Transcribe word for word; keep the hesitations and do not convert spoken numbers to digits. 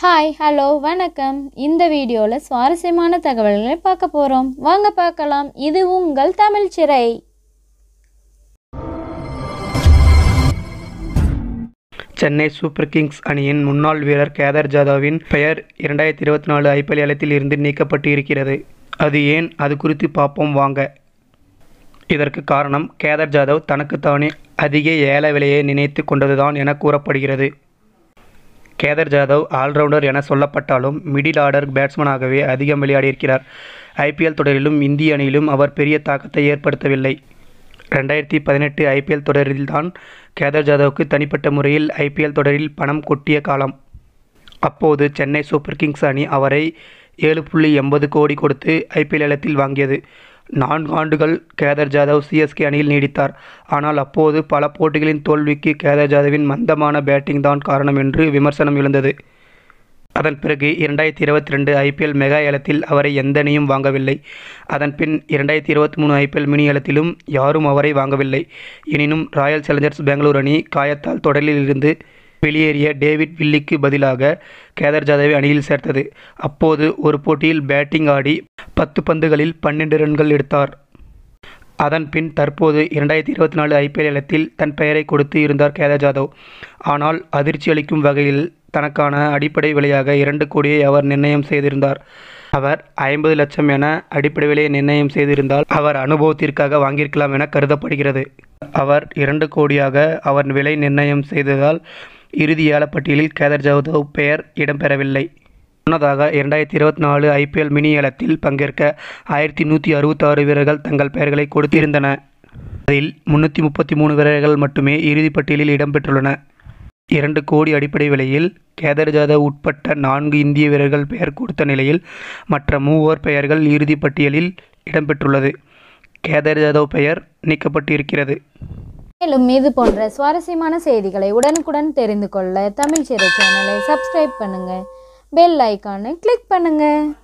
Hi hello வணக்கம். இந்த வீடியோவில் சுவாரஸ்யமான தகவல்களை பார்க்க போகிறோம். வாங்க பார்க்கலாம். இது உங்கள் தமிழ் சிறை. சென்னை சூப்பர் கிங்ஸ் அணியின் முன்னாள் வீரர் கேதார் ஜாதவின் பெயர் இரண்டாயிரத்தி இருபத்தி நாலு ஐபிஎல் ஏலத்தில் இருந்து நீக்கப்பட்டு இருக்கிறது. அது ஏன், அது குறித்து பார்ப்போம் வாங்க. இதற்கு காரணம் கேதார் ஜாதவ் தனக்குத்தானே அதிக ஏல விலையை நினைத்து கொண்டதுதான் என கூறப்படுகிறது. கேதார் ஜாதவ் ஆல்ரவுண்டர் என சொல்லப்பட்டாலும் மிடில் ஆர்டர் பேட்ஸ்மேனாகவே அதிகம் விளையாடியிருக்கிறார். ஐபிஎல் தொடரிலும் இந்திய அணியிலும் அவர் பெரிய தாக்கத்தை ஏற்படுத்தவில்லை. ரெண்டாயிரத்தி பதினெட்டு ஐபிஎல் தொடரில்தான் கேதார் ஜாதவுக்கு தனிப்பட்ட முறையில் ஐபிஎல் தொடரில் பணம் கொட்டிய காலம். அப்போது சென்னை சூப்பர் கிங்ஸ் அணி அவரை ஏழு புள்ளி எண்பது கோடி கொடுத்து ஐபிஎல் ஏலத்தில் வாங்கியது. நான்கு ஆண்டுகள் கேதார் ஜாதவ் சிஎஸ்கே அணியில் நீடித்தார். ஆனால் அப்போது பல போட்டிகளின் தோல்விக்கு கேதார் ஜாதவின் மந்தமான பேட்டிங் தான் காரணம் என்று விமர்சனம் எழுந்தது. அதன் பிறகு இரண்டாயிரத்தி இருபத்தி ரெண்டு ஐபிஎல் மெகா ஏலத்தில் அவரை எந்த அணியும் வாங்கவில்லை. அதன் பின் இரண்டாயிரத்தி இருபத்தி மூணு ஐபிஎல் மினி ஏலத்திலும் யாரும் அவரை வாங்கவில்லை. எனினும் ராயல் சேலஞ்சர்ஸ் பெங்களூர் அணி காயத்தால் தொடரில் இருந்து வெளியேறிய டேவிட் வில்லிக்கு பதிலாக கேதார் ஜாதவை அணியில் சேர்த்தது. அப்போது ஒரு போட்டியில் பேட்டிங் ஆடி பத்து பந்துகளில் பன்னெண்டு ரன்கள் எடுத்தார். அதன் பின் தற்போது இரண்டாயிரத்தி இருபத்தி நாலு ஐபிஎல் ஏலத்தில் தன் பெயரை கொடுத்து இருந்தார் கேதார் ஜாதவ். ஆனால் அதிர்ச்சி அளிக்கும் வகையில் தனக்கான அடிப்படை விலையாக இரண்டு கோடியை அவர் நிர்ணயம் செய்திருந்தார். அவர் ஐம்பது லட்சம் என அடிப்படை விலையை நிர்ணயம் செய்திருந்தால் அவர் அனுபவத்திற்காக வாங்கியிருக்கலாம் என கருதப்படுகிறது. அவர் இரண்டு கோடியாக அவர் விலை நிர்ணயம் செய்ததால் இறுதி ஏலப்பட்டியலில் கேதார் ஜாதவ் பெயர் இடம்பெறவில்லை. முன்னதாக இரண்டாயிரத்தி இருபத்தி நாலு ஐபிஎல் மினி ஏலத்தில் பங்கேற்க ஆயிரத்தி நூற்றி அறுபத்தாறு வீரர்கள் தங்கள் பெயர்களை கொடுத்திருந்தன. அதில் முன்னூற்றி முப்பத்தி மூணு வீரர்கள் மட்டுமே இறுதிப் பட்டியலில் இடம்பெற்றுள்ளன. இரண்டு கோடி அடிப்படை விலையில் கேதார் ஜாதவ் உட்பட்ட நான்கு இந்திய வீரர்கள் பெயர் கொடுத்த நிலையில் மற்ற மூவர் பெயர்கள் இறுதிப் பட்டியலில் இடம்பெற்றுள்ளது. கேதார் ஜாதவ் பெயர் நீக்கப்பட்டிருக்கிறது. மேலும் இது போன்ற சுவாரஸ்யமான செய்திகளை உடனுக்குடன் தெரிந்து கொள்ள தமிழ் சிறை சேனலை சப்ஸ்கிரைப் பண்ணுங்க. பெல் ஐக்கானை கிளிக் பண்ணுங்க.